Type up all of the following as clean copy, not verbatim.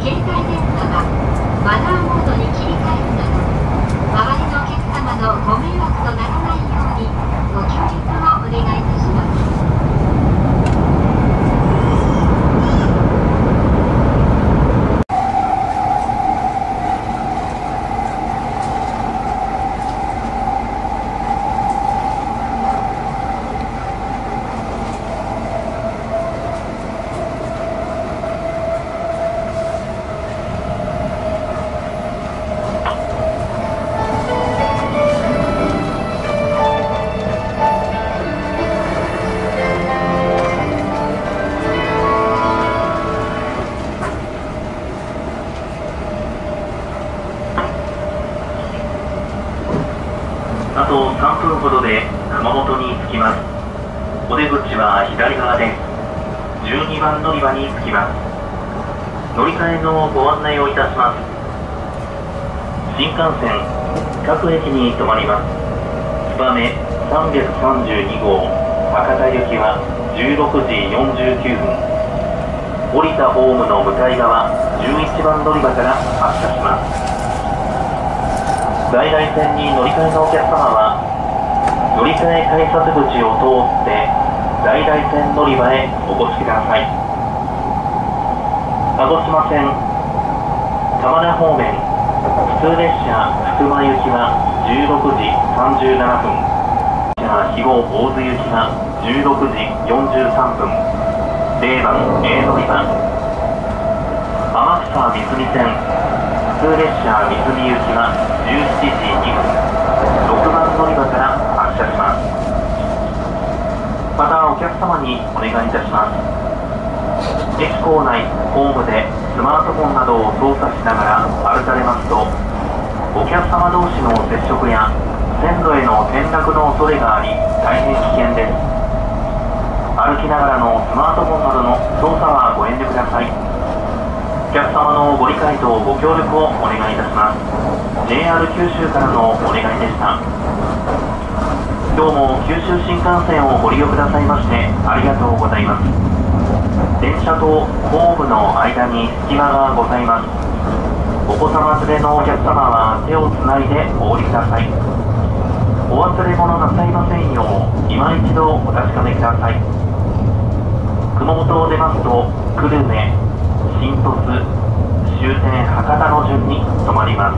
携帯電話はマナーモードに切り替えるなど、周りのお客様のご迷惑とならないようにご協力をお願いいたします。 あと3分ほどで熊本に着きます。お出口は左側です。12番乗り場に着きます。乗り換えのご案内をいたします。新幹線各駅に停まります。燕332号博多行きは16時49分。降りたホームの向かい側11番乗り場から発車します。在来線に乗り換えのお客様は乗り換え改札口を通って在来線乗り場へお越しください。鹿児島線玉名方面普通列車福間行きは16時37分、肥後大津行きは16時43分、0番 A 乗り場。天草三角線普通列車三角行きは17時2分、6番乗り場から発車します。またお客様にお願いいたします。駅構内ホームでスマートフォンなどを操作しながら歩かれますと、お客様同士の接触や線路への転落の恐れがあり大変危険です。歩きながらのスマートフォンなどの操作はご遠慮ください。お客様のご理解とご協力をお願いいたします。 JR 九州からのお願いでした。今日も九州新幹線をご利用くださいましてありがとうございます。電車とホームの間に隙間がございます。お子様連れのお客様は手をつないでお降りください。お忘れ物なさいませんよう今一度お確かめください。熊本を出ますと久留米、新鳥栖、終点博多の順に停まります。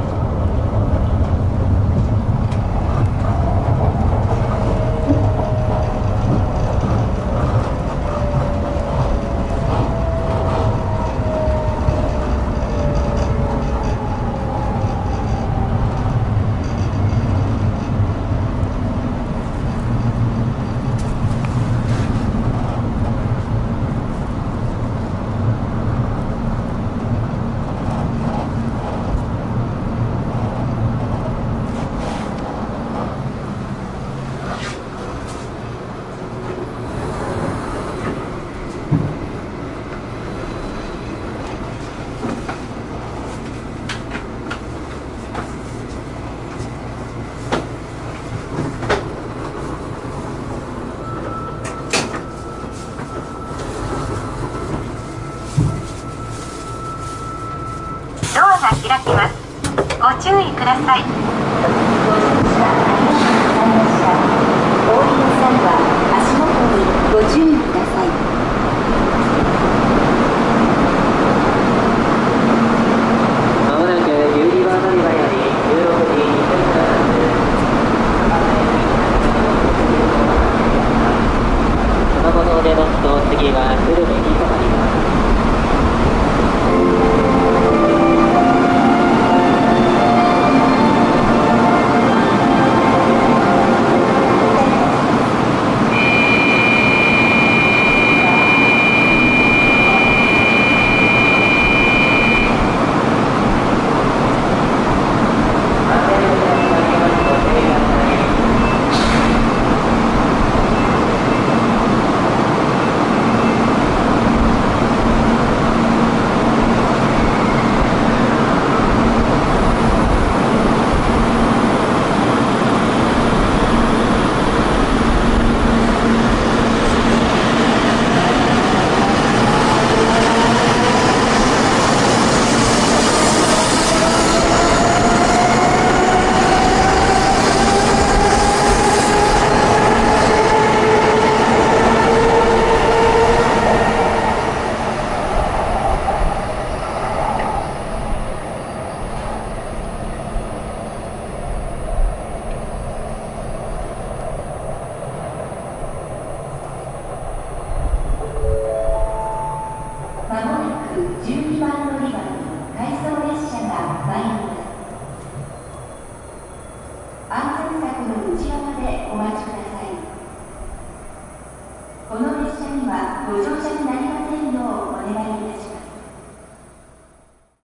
開きます。ご注意ください。 お降りの際は足元にご注意ください。